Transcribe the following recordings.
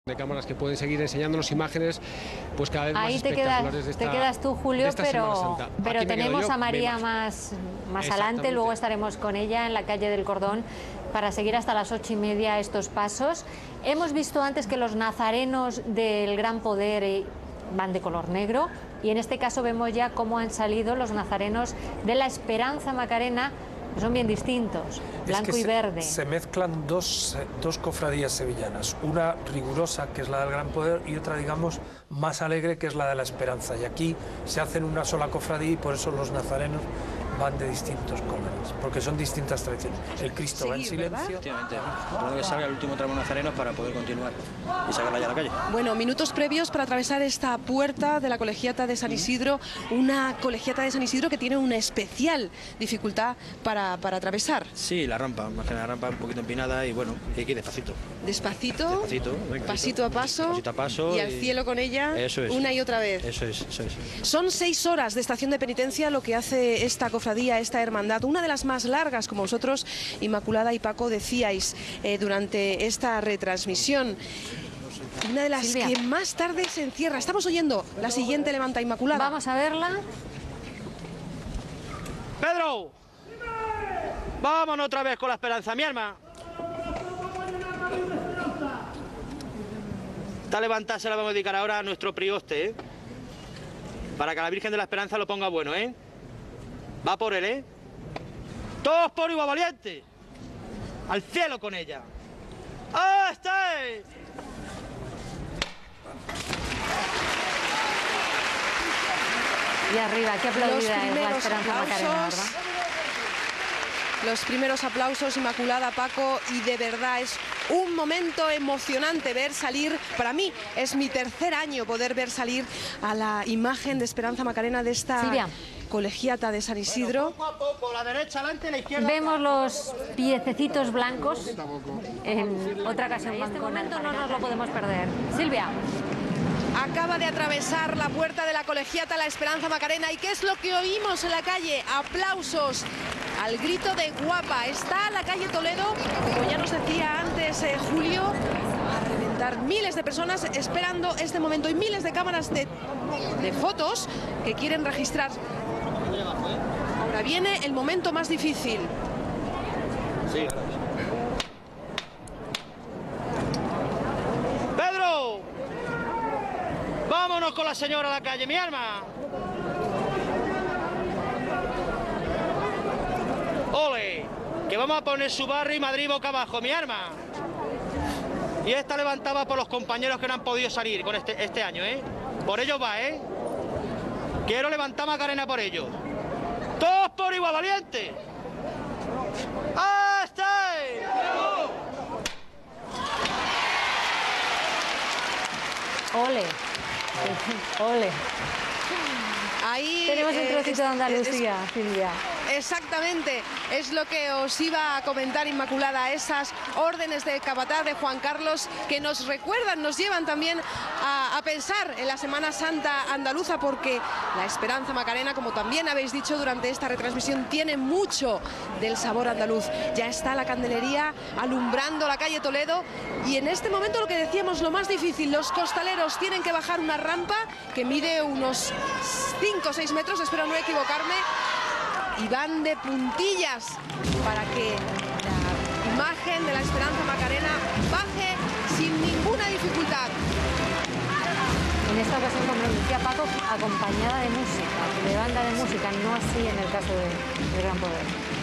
De cámaras que pueden seguir enseñándonos imágenes pues cada vez más espectaculares de esta, te quedas tú, Julio, pero tenemos a María más adelante. Luego estaremos con ella en la calle del Cordón para seguir hasta las 8:30 estos pasos. Hemos visto antes que los nazarenos del Gran Poder van de color negro, y en este caso vemos ya cómo han salido los nazarenos de la Esperanza Macarena. Son bien distintos, blanco y verde. Se mezclan dos cofradías sevillanas, una rigurosa, que es la del Gran Poder, y otra, digamos, más alegre, que es la de la Esperanza. Y aquí se hacen una sola cofradía y por eso los nazarenos van de distintos colores, porque son distintas tradiciones. El Cristo va en silencio. Efectivamente, tengo que salga el último tramo nazareno para poder continuar y sacarla ya a la calle. Bueno, minutos previos para atravesar esta puerta de la Colegiata de San Isidro, una Colegiata de San Isidro que tiene una especial dificultad para atravesar. Sí, la rampa, más que la rampa un poquito empinada y bueno, hay que ir despacito. Despacito, venga, pasito a paso y al cielo con ella, eso es, una y otra vez. Eso es. Son 6 horas de estación de penitencia lo que hace esta cofradía, esta hermandad, una de las más largas, como vosotros, Inmaculada y Paco, decíais durante esta retransmisión. Una de las que más tarde se encierra. Estamos oyendo la siguiente levanta, Inmaculada. Vamos a verla. ¡Pedro! Vámonos otra vez con la Esperanza, mi alma. Esta levantada se la vamos a dedicar ahora a nuestro prioste, para que la Virgen de la Esperanza lo ponga bueno, Va por él, Todos por igual valiente. Al cielo con ella. ¡Ah, está! Y arriba, qué aplaudida es la Esperanza Macarena, ¿verdad? Los primeros aplausos, Inmaculada, Paco, y de verdad es un momento emocionante ver salir, para mí es mi tercer año poder ver salir a la imagen de Esperanza Macarena de esta Colegiata de San Isidro. Bueno, poco a poco, la derecha adelante, la izquierda. Vemos los piececitos blancos en otra ocasión. En este momento no nos lo podemos perder. Silvia. Acaba de atravesar la puerta de la Colegiata la Esperanza Macarena. ¿Y qué es lo que oímos en la calle? Aplausos al grito de guapa. Está la calle Toledo, como ya nos decía antes Julio, a reventar. Miles de personas esperando este momento y miles de cámaras de fotos que quieren registrar. Ahora viene el momento más difícil. Sí. ¡Pedro! ¡Vámonos con la señora a la calle, mi alma! ¡Ole! Que vamos a poner su barrio y Madrid boca abajo, mi alma. Y esta levantaba por los compañeros que no han podido salir con este año, Por ellos va, Quiero levantar Macarena por ellos. ¡Todos por igual valiente! ¡Hasta ahí! ¡Ole! ¡Ole! Ahí tenemos un trocito de Andalucía, Silvia. Exactamente, es lo que os iba a comentar, Inmaculada, esas órdenes de capataz de Juan Carlos que nos recuerdan, nos llevan también a pensar en la Semana Santa andaluza, porque la Esperanza Macarena, como también habéis dicho durante esta retransmisión, tiene mucho del sabor andaluz. Ya está la candelería alumbrando la calle Toledo y en este momento lo que decíamos, lo más difícil, los costaleros tienen que bajar una rampa que mide unos 5 o 6 metros, espero no equivocarme, y van de puntillas para que la imagen de la Esperanza Macarena baje sin ninguna dificultad. En esta ocasión, como decía Paco, acompañada de música, de banda de música, no así en el caso del Gran Poder.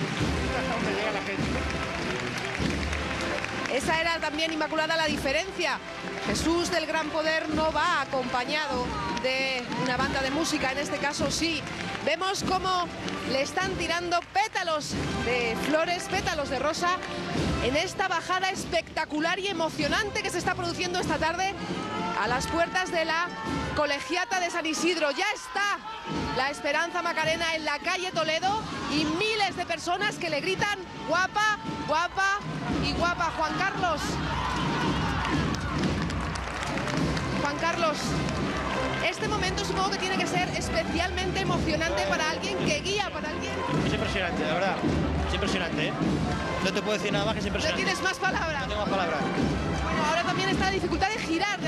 Esa era también, Inmaculada, la diferencia. Jesús del Gran Poder no va acompañado de una banda de música, en este caso sí. Vemos cómo le están tirando pétalos de flores, pétalos de rosa, en esta bajada espectacular y emocionante que se está produciendo esta tarde a las puertas de la Colegiata de San Isidro. Ya está la Esperanza Macarena en la calle Toledo y miles de personas que le gritan guapa, guapa y guapa. Juan Carlos. Juan Carlos, este momento supongo que tiene que ser especialmente emocionante para alguien que guía, para alguien... Es impresionante, la verdad. Es impresionante, No te puedo decir nada más que es impresionante. ¿No tienes más palabras? No tengo más palabras. Bueno, ahora también está la dificultad de girar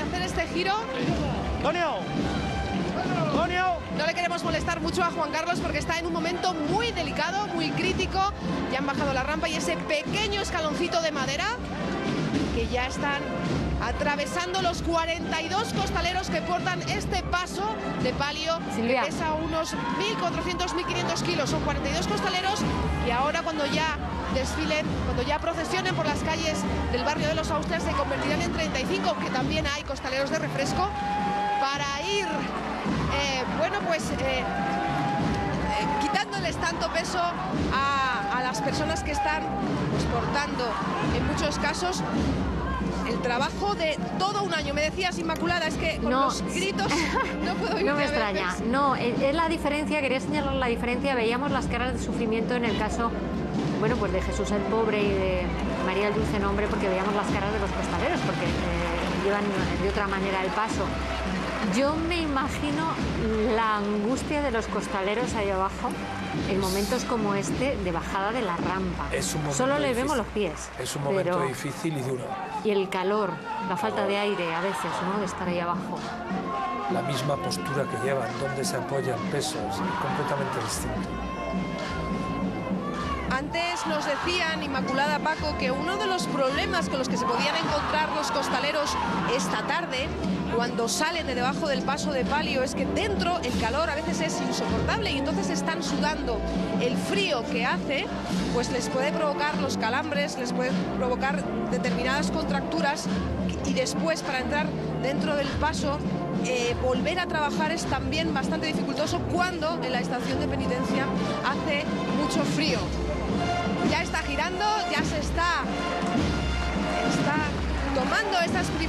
giro. ¡Tonio! ¡Tonio! No le queremos molestar mucho a Juan Carlos porque está en un momento muy delicado, muy crítico. Ya han bajado la rampa y ese pequeño escaloncito de madera que ya están atravesando los 42 costaleros que portan este paso de palio, Silvia, que pesa unos 1.400, 1.500 kilos. Son 42 costaleros y ahora cuando ya desfilen, cuando ya procesionen por las calles del barrio de los Austrias, se convertirán en 35, que también hay costaleros de refresco, para ir, quitándoles tanto peso a las personas que están pues, portando, en muchos casos, el trabajo de todo un año. Me decías, Inmaculada, es que con los gritos no puedo irme. No me extraña. No, es la diferencia, quería señalar la diferencia. Veíamos las caras de sufrimiento en el caso, bueno, pues de Jesús el Pobre y de María el Dulce Nombre, porque veíamos las caras de los costaleros, porque llevan de otra manera el paso. Yo me imagino la angustia de los costaleros ahí abajo en momentos como este de bajada de la rampa. Solo les vemos los pies. Es un momento difícil y duro. Y el calor, la falta de aire a veces, ¿no?, de estar ahí abajo. La misma postura que llevan, donde se apoya el peso, es completamente distinto. Antes nos decían, Inmaculada, Paco, que uno de los problemas con los que se podían encontrar los costaleros esta tarde, cuando salen de debajo del paso de palio, es que dentro el calor a veces es insoportable y entonces están sudando. El frío que hace, pues les puede provocar los calambres, les puede provocar determinadas contracturas y después para entrar dentro del paso, volver a trabajar es también bastante dificultoso cuando en la estación de penitencia hace mucho frío. Ya está girando, ya se está tomando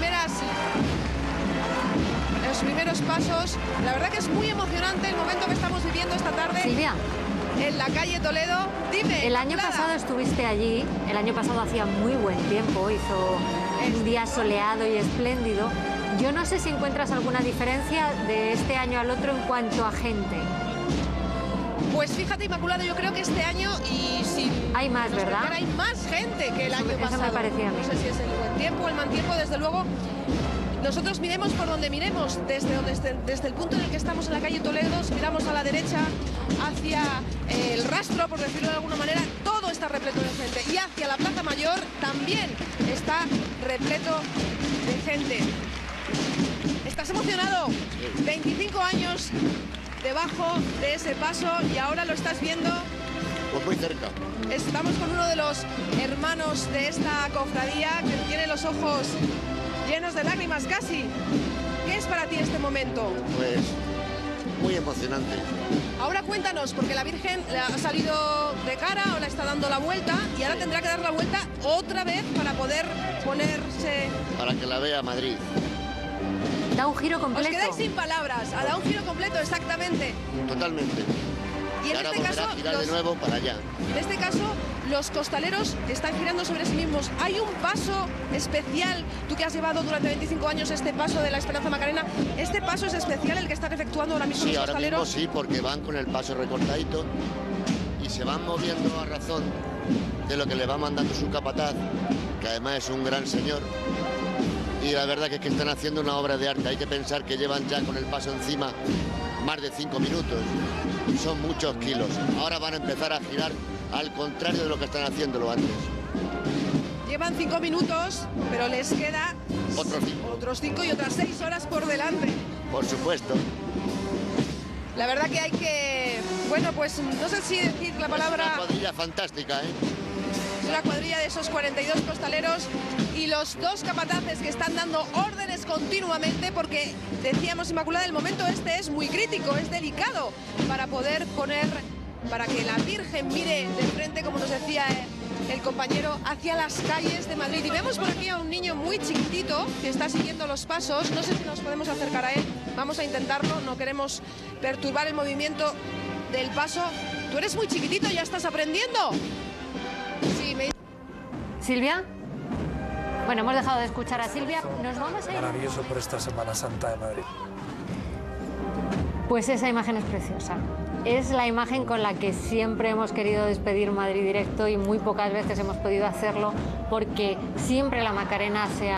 los primeros pasos. La verdad que es muy emocionante el momento que estamos viviendo esta tarde. Silvia, en la calle Toledo. Dime. El año pasado estuviste allí, el año pasado hacía muy buen tiempo, hizo un día soleado y espléndido. Yo no sé si encuentras alguna diferencia de este año al otro en cuanto a gente. Pues fíjate, Inmaculada, yo creo que este año hay más, ¿verdad? Hay más gente que el año pasado. Eso me parecía a mí. No sé si es el buen tiempo o el mal tiempo, desde luego. Nosotros miremos por donde miremos, desde el punto en el que estamos en la calle Toledo, si miramos a la derecha hacia el rastro, por decirlo de alguna manera, todo está repleto de gente. Y hacia la Plaza Mayor también está repleto de gente. ¿Estás emocionado? 25 años debajo de ese paso y ahora lo estás viendo. Pues muy cerca. Estamos con uno de los hermanos de esta cofradía que tiene los ojos llenos de lágrimas casi. ¿Qué es para ti este momento? Pues muy emocionante. Ahora cuéntanos, porque la Virgen ha salido de cara o la está dando la vuelta y ahora tendrá que dar la vuelta otra vez para poder ponerse... Para que la vea Madrid. Da un giro completo. Os quedáis sin palabras. Da un giro completo, exactamente. Totalmente. Y en ahora este caso, a girar de nuevo para allá. En este caso, los costaleros están girando sobre sí mismos. Hay un paso especial, tú que has llevado durante 25 años este paso de la Esperanza Macarena, ¿este paso es especial el que están efectuando ahora mismo los costaleros? Sí, ahora mismo sí, porque van con el paso recortadito y se van moviendo a razón de lo que le va mandando su capataz, que además es un gran señor. Y la verdad que es que están haciendo una obra de arte. Hay que pensar que llevan ya con el paso encima más de 5 minutos. Son muchos kilos. Ahora van a empezar a girar al contrario de lo que están haciéndolo antes. Llevan 5 minutos, pero les queda otros 5 y otras 6 horas por delante. Por supuesto. La verdad que hay que... Bueno, pues no sé si decir la palabra... Es una cuadrilla fantástica, ¿eh? Es una cuadrilla de esos 42 costaleros y los dos capataces que están dando órdenes continuamente, porque decíamos, Inmaculada, el momento este es muy crítico, es delicado para poder poner, para que la Virgen mire de frente, como nos decía el compañero, hacia las calles de Madrid. Y vemos por aquí a un niño muy chiquitito que está siguiendo los pasos. No sé si nos podemos acercar a él, vamos a intentarlo, no queremos perturbar el movimiento del paso. Tú eres muy chiquitito, ya estás aprendiendo. Sí, Silvia. Bueno, hemos dejado de escuchar a Silvia. Nos vamos a ir. Maravilloso por esta Semana Santa de Madrid. Pues esa imagen es preciosa. Es la imagen con la que siempre hemos querido despedir Madrid Directo y muy pocas veces hemos podido hacerlo porque siempre la Macarena se ha